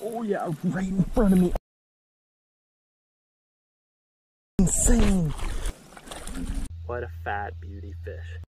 Oh yeah, right in front of me. Insane. What a fat beauty fish.